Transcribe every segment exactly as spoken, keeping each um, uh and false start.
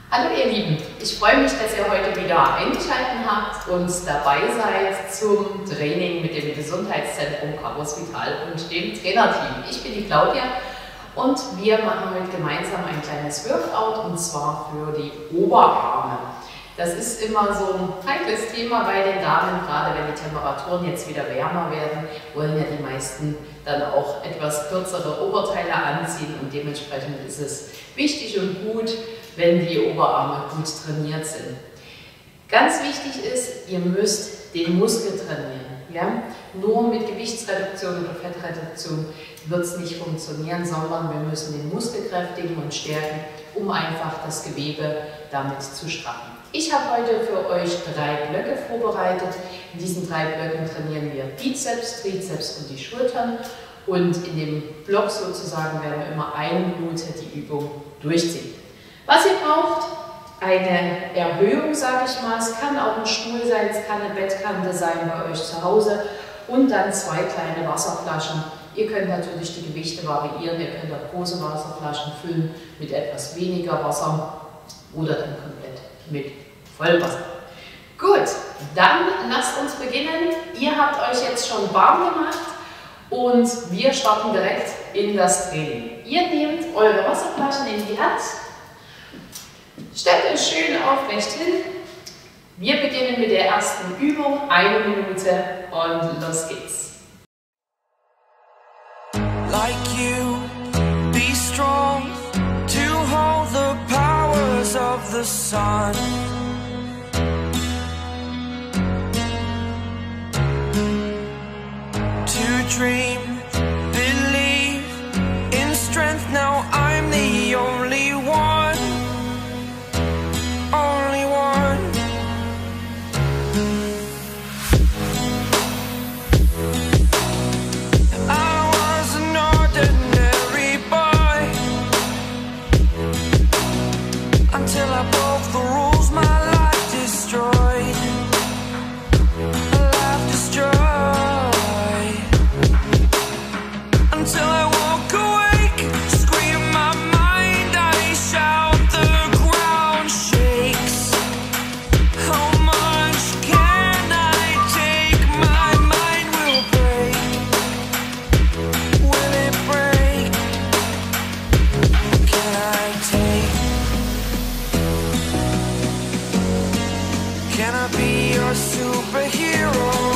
Hallo ihr Lieben, ich freue mich, dass ihr heute wieder eingeschaltet habt und dabei seid zum Training mit dem Gesundheitszentrum Carus Vital und dem Trainerteam. Ich bin die Claudia und wir machen heute gemeinsam ein kleines Workout und zwar für die Oberarme. Das ist immer so ein heikles Thema bei den Damen, gerade wenn die Temperaturen jetzt wieder wärmer werden, wollen ja die meisten dann auch etwas kürzere Oberteile anziehen und dementsprechend ist es wichtig und gut, wenn die Oberarme gut trainiert sind. Ganz wichtig ist, ihr müsst den Muskel trainieren. Ja? Nur mit Gewichtsreduktion oder Fettreduktion wird es nicht funktionieren, sondern wir müssen den Muskel kräftigen und stärken, um einfach das Gewebe damit zu straffen. Ich habe heute für euch drei Blöcke vorbereitet. In diesen drei Blöcken trainieren wir Bizeps, Trizeps und die Schultern. Und in dem Block sozusagen werden wir immer eine Minute die Übung durchziehen. Was ihr braucht, eine Erhöhung, sage ich mal. Es kann auch ein Stuhl sein, es kann eine Bettkante sein bei euch zu Hause. Und dann zwei kleine Wasserflaschen. Ihr könnt natürlich die Gewichte variieren. Ihr könnt auch große Wasserflaschen füllen mit etwas weniger Wasser oder dann komplett mit Vollwasser. Gut, dann lasst uns beginnen. Ihr habt euch jetzt schon warm gemacht und wir starten direkt in das Training. Ihr nehmt eure Wasserflaschen in die Hand, stellt euch schön aufrecht hin. Wir beginnen mit der ersten Übung, eine Minute und los geht's. Like you, be strong to hold the powers of the sun. To dream, believe in strength. Now I'm the only one, only one. I was an ordinary boy until I broke the rules, my life destroyed, a life destroyed. Until I walk awake, scream my mind, I shout, the ground shakes. How much can I take? My mind will break. Will it break? Can I take? Can I be your superhero?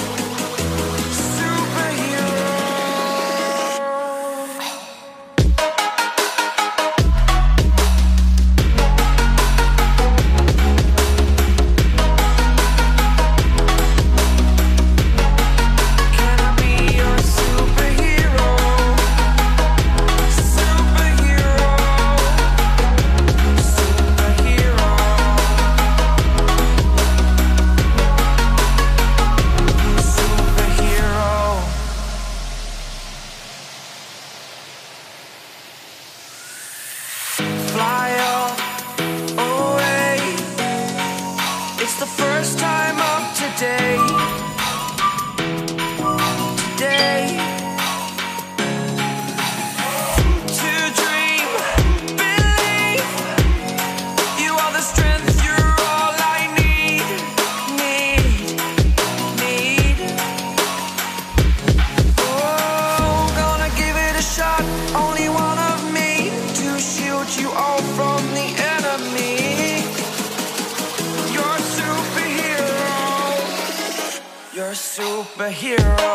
Superhero.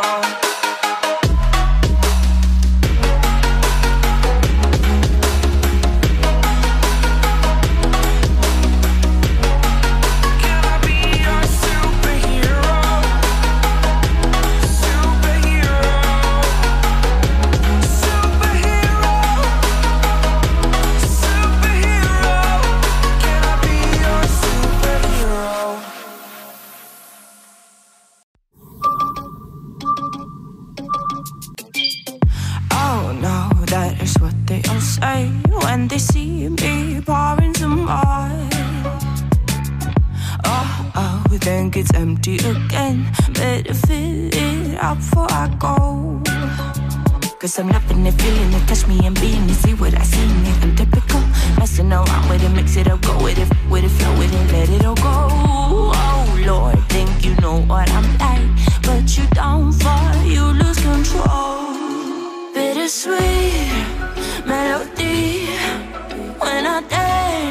When they see me pouring some more, oh, oh, then gets empty again. Better fill it up before I go. Cause I'm loving it, feeling it, touch me and being it. See what I see in it, I'm typical. Messing around with it, mix it up, go with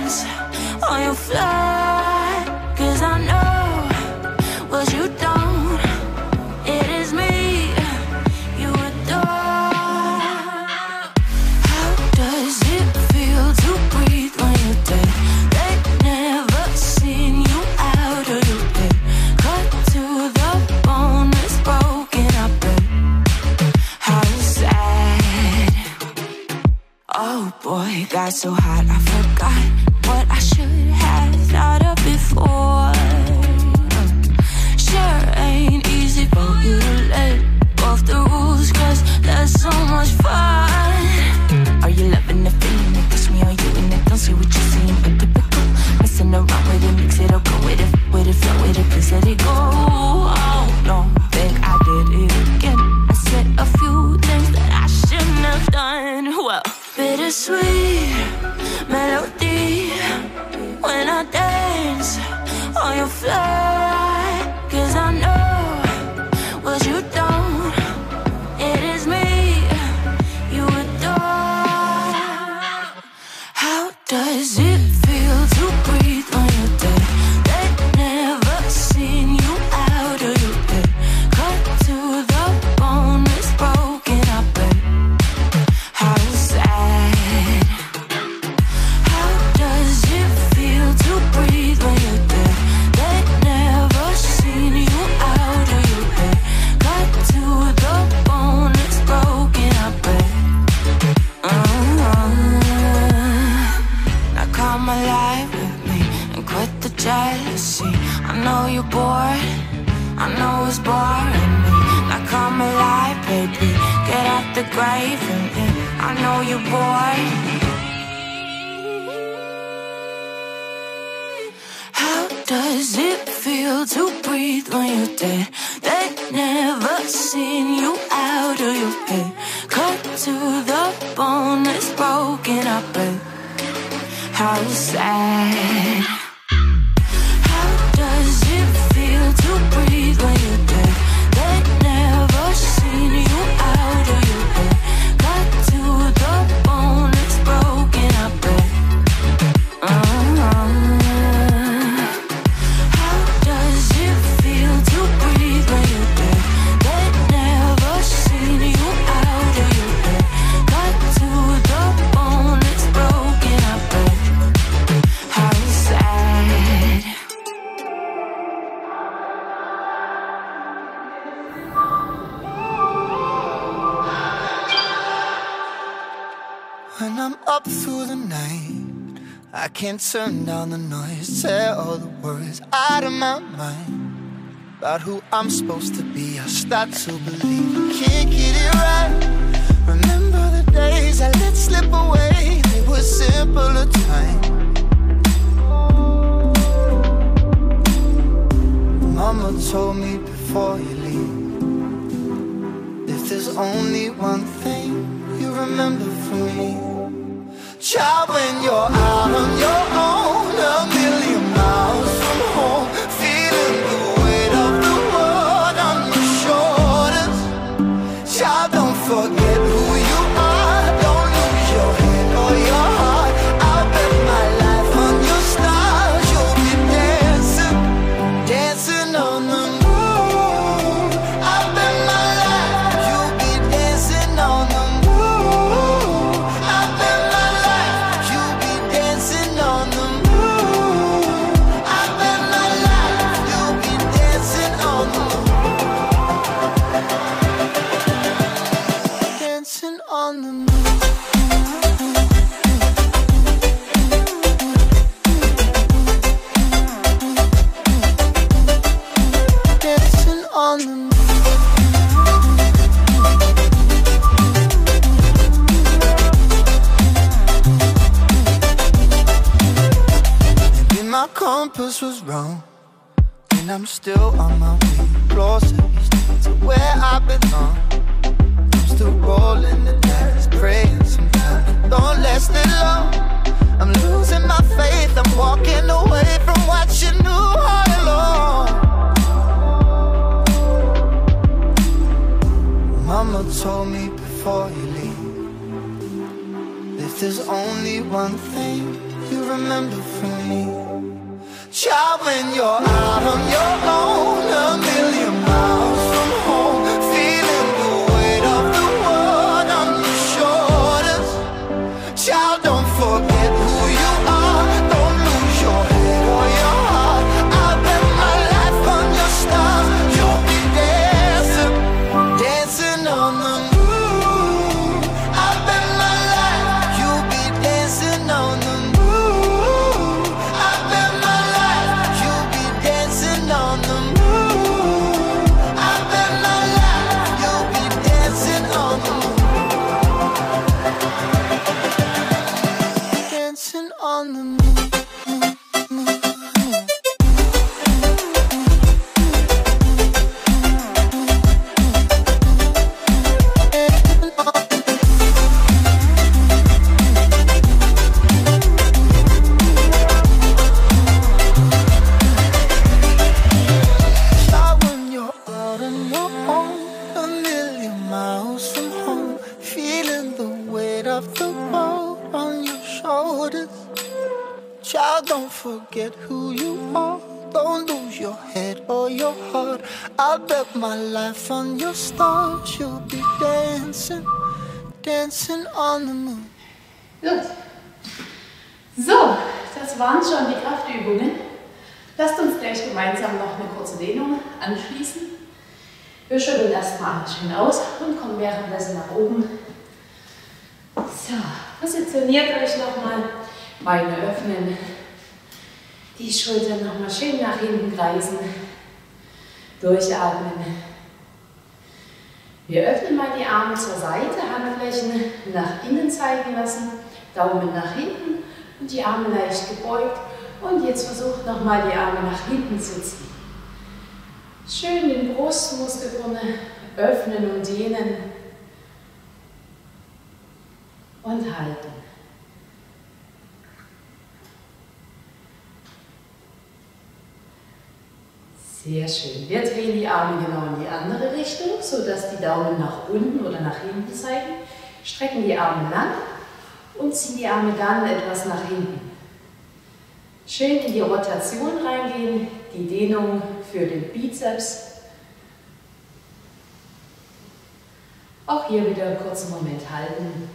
dance or you fly. Cause I know what you don't. It is me you adore. How does it feel to breathe when you're dead? They've never seen you out of your bed. Cut to the bone, it's broken, I bet. How sad. Oh boy, got so hot I forgot what I should have thought of before. Sure ain't easy for you to let go of the rules, cause there's so much fun. Are you loving the feeling? It push me on you and it don't see what you're seeing. But typical, messing around with it, mix it up, go with it, with it, flow with it, please let it go. Oh no, think I did it again. I said a few things that I shouldn't have done. Well, bittersweet melody when I dance on your fly. Cause I know what you don't. It is me you adore. How does it feel to breathe when you're dead? They've never seen you out of your bed. Cut to the bone, it's broken, I bet. How sad. How does it feel to breathe when you're dead? They've never seen you out of your bed. Cut to the bone, it's broken, I bet. Uh-huh. Now come alive with me and quit the jealousy. I know you're bored, I know it's boring me. Now come alive, baby, get out the grave and yeah, I know you're bored. How does it feel to breathe when you're dead? They've never seen you out of your bed. Cut to the bone, it's broken, I bet. How sad. How does it feel to breathe when you're dead? They've never seen you out of your bed. Cut to the bone, it's broken, I bet. Uh-huh. How does it feel to breathe when you're dead? They've never seen you out of your bed. Cut to the bone, it's broken, I bet. How sad. When I'm up through the night, I can't turn down the noise. Say all the words out of my mind about who I'm supposed to be. I start to believe I can't get it right. Remember the days I let slip away. They were simpler times. Mama told me before you leave, if there's only one thing you remember from me, child, when you're out on your own, a million miles from home, feeling the weight of the world on your shoulders. Child, don't forget who you are, don't lose your head or your heart. I'll bet my life on your stars. You'll be dancing, dancing on the moon. I'll bet my life you'll be dancing on the moon. I'll bet my life you'll be dancing on the moon. I'll bet my life you'll be dancing on the moon. Dancing on the moon. Dancing on the moon. Maybe my compass was wrong, and I'm still on my way closer to where I belong. I'm still rolling the dice, praying sometimes don't last it long. I'm losing my faith, I'm walking away from what you knew all along. Mama told me before you leave, if there's only one thing you remember remember from me. Child, when you're out on your own, a million miles from home, feeling the weight of the world on your shoulders. Child, don't forget who you are, don't lose your head or your heart. I'll bet my life on your stars, you'll be dancing, dancing on the moon. I'll bet my life, you'll be dancing on the moon. I'll bet my life, you'll be dancing on the moon. I'll bet my life, you'll be dancing on the moon. Dancing on the moon. Start when you're out on your own, a million miles from home, feeling the weight of the world on your shoulders. Child, don't forget who you are, don't lose your head or your heart. I'll bet my life on your stars, you'll be dancing, dancing on the moon. Gut. So, das waren schon die Kraftübungen. Lasst uns gleich gemeinsam noch eine kurze Dehnung anschließen. Wir schütteln erstmal schön aus und kommen währenddessen nach oben. So, positioniert euch nochmal, Beine öffnen, die Schultern nochmal schön nach hinten kreisen, durchatmen. Wir öffnen mal die Arme zur Seite, Handflächen nach innen zeigen lassen, Daumen nach hinten und die Arme leicht gebeugt. Und jetzt versucht nochmal die Arme nach hinten zu ziehen. Schön den Brustmuskel vorne öffnen und dehnen. Und halten. Sehr schön. Wir drehen die Arme genau in die andere Richtung, sodass die Daumen nach unten oder nach hinten zeigen. Strecken die Arme lang und ziehen die Arme dann etwas nach hinten. Schön in die Rotation reingehen, die Dehnung für den Bizeps. Auch hier wieder einen kurzen Moment halten.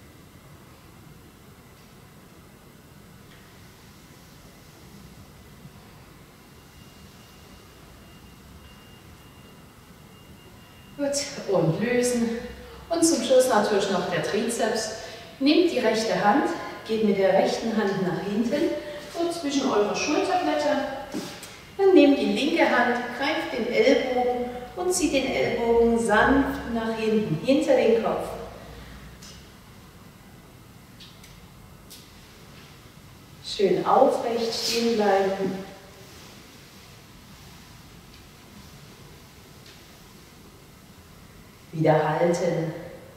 Gut, und lösen. Und zum Schluss natürlich noch der Trizeps. Nehmt die rechte Hand, geht mit der rechten Hand nach hinten, so zwischen eure Schulterblätter. Dann nehmt die linke Hand, greift den Ellbogen und zieht den Ellbogen sanft nach hinten, hinter den Kopf. Schön aufrecht stehen bleiben. Wieder halten.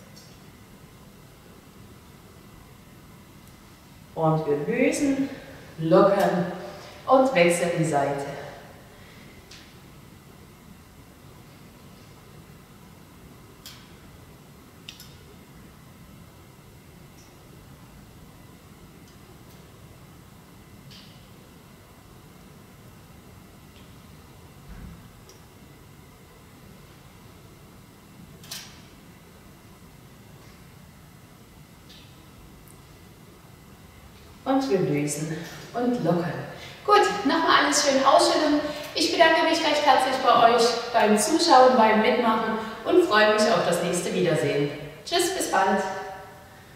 Und wir lösen, lockern und wechseln die Seite. Und wir lösen und lockern. Gut, nochmal alles schön ausschütteln. Ich bedanke mich recht herzlich bei euch beim Zuschauen, beim Mitmachen und freue mich auf das nächste Wiedersehen. Tschüss, bis bald.